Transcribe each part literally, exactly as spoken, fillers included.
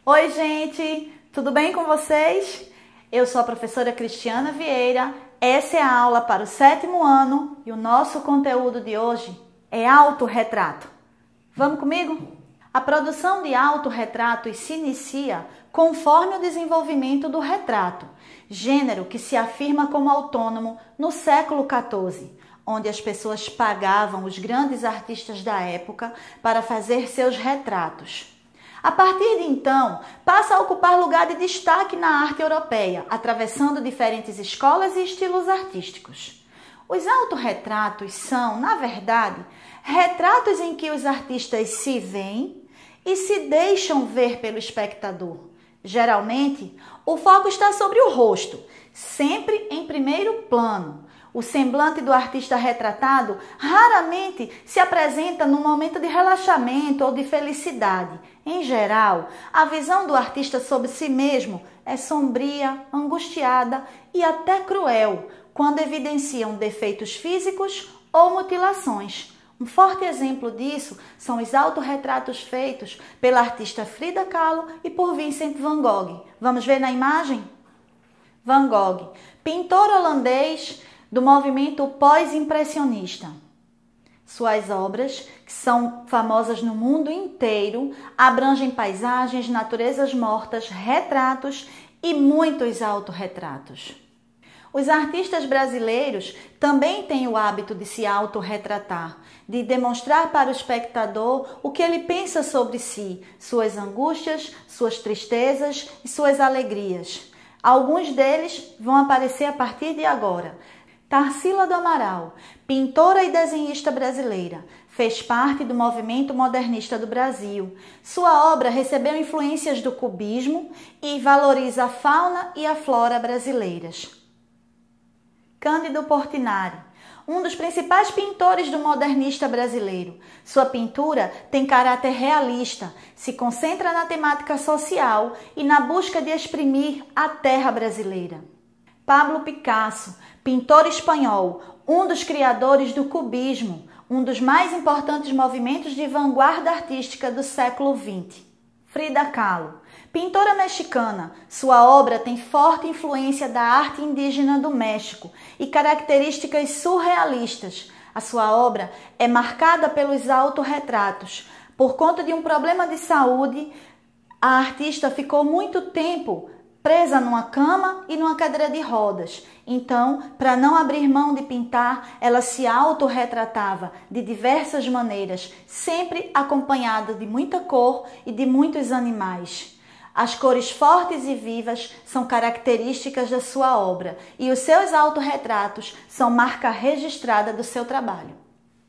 Oi, gente! Tudo bem com vocês? Eu sou a professora Cristiana Vieira, essa é a aula para o sétimo ano e o nosso conteúdo de hoje é autorretrato. Vamos comigo? A produção de autorretratos se inicia conforme o desenvolvimento do retrato, gênero que se afirma como autônomo no século quatorze, onde as pessoas pagavam os grandes artistas da época para fazer seus retratos. A partir de então, passa a ocupar lugar de destaque na arte europeia, atravessando diferentes escolas e estilos artísticos. Os autorretratos são, na verdade, retratos em que os artistas se veem e se deixam ver pelo espectador. Geralmente, o foco está sobre o rosto, sempre em primeiro plano. O semblante do artista retratado raramente se apresenta num momento de relaxamento ou de felicidade. Em geral, a visão do artista sobre si mesmo é sombria, angustiada e até cruel, quando evidenciam defeitos físicos ou mutilações. Um forte exemplo disso são os autorretratos feitos pela artista Frida Kahlo e por Vincent van Gogh. Vamos ver na imagem? Van Gogh, pintor holandês do movimento pós-impressionista. Suas obras, que são famosas no mundo inteiro, abrangem paisagens, naturezas mortas, retratos e muitos autorretratos. Os artistas brasileiros também têm o hábito de se autorretratar, de demonstrar para o espectador o que ele pensa sobre si, suas angústias, suas tristezas e suas alegrias. Alguns deles vão aparecer a partir de agora. Tarsila do Amaral, pintora e desenhista brasileira, fez parte do movimento modernista do Brasil. Sua obra recebeu influências do cubismo e valoriza a fauna e a flora brasileiras. Cândido Portinari, um dos principais pintores do modernista brasileiro. Sua pintura tem caráter realista, se concentra na temática social e na busca de exprimir a terra brasileira. Pablo Picasso, pintor espanhol, um dos criadores do cubismo, um dos mais importantes movimentos de vanguarda artística do século vinte. Frida Kahlo, pintora mexicana, sua obra tem forte influência da arte indígena do México e características surrealistas. A sua obra é marcada pelos autorretratos. Por conta de um problema de saúde, a artista ficou muito tempo presa numa cama e numa cadeira de rodas. Então, para não abrir mão de pintar, ela se autorretratava de diversas maneiras, sempre acompanhada de muita cor e de muitos animais. As cores fortes e vivas são características da sua obra e os seus autorretratos são marca registrada do seu trabalho.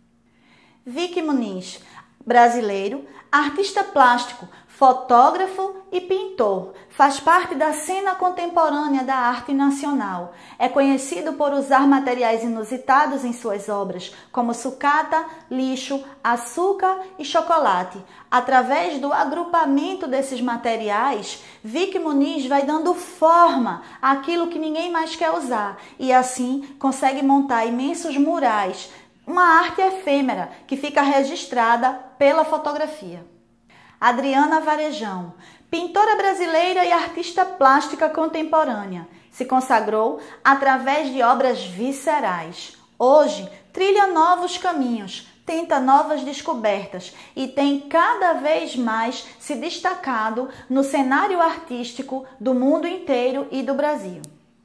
Vicky Muniz, brasileiro, artista plástico, fotógrafo e pintor, faz parte da cena contemporânea da arte nacional. É conhecido por usar materiais inusitados em suas obras, como sucata, lixo, açúcar e chocolate. Através do agrupamento desses materiais, Vicky Muniz vai dando forma àquilo que ninguém mais quer usar e assim consegue montar imensos murais, uma arte efêmera que fica registrada pela fotografia. Adriana Varejão, pintora brasileira e artista plástica contemporânea, se consagrou através de obras viscerais. Hoje, trilha novos caminhos, tenta novas descobertas e tem cada vez mais se destacado no cenário artístico do mundo inteiro e do Brasil.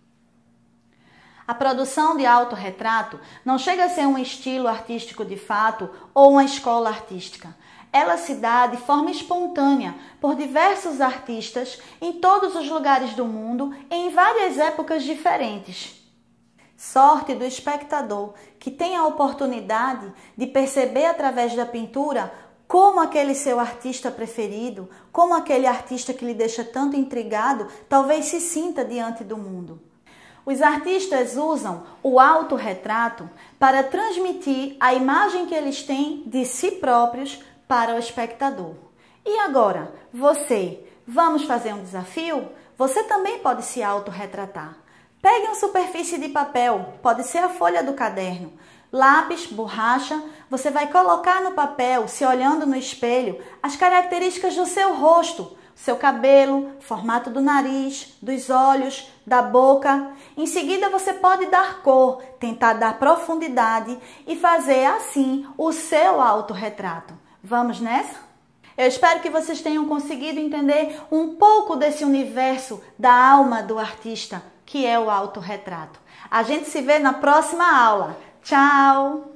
A produção de autorretrato não chega a ser um estilo artístico de fato ou uma escola artística. Ela se dá de forma espontânea por diversos artistas em todos os lugares do mundo em várias épocas diferentes. Sorte do espectador que tem a oportunidade de perceber através da pintura como aquele seu artista preferido, como aquele artista que lhe deixa tanto intrigado, talvez se sinta diante do mundo. Os artistas usam o autorretrato para transmitir a imagem que eles têm de si próprios para o espectador. E agora, você, vamos fazer um desafio? Você também pode se autorretratar. Pegue uma superfície de papel, pode ser a folha do caderno, lápis, borracha, você vai colocar no papel, se olhando no espelho, as características do seu rosto, seu cabelo, formato do nariz, dos olhos, da boca. Em seguida, você pode dar cor, tentar dar profundidade e fazer assim o seu autorretrato. Vamos nessa? Eu espero que vocês tenham conseguido entender um pouco desse universo da alma do artista, que é o autorretrato. A gente se vê na próxima aula. Tchau!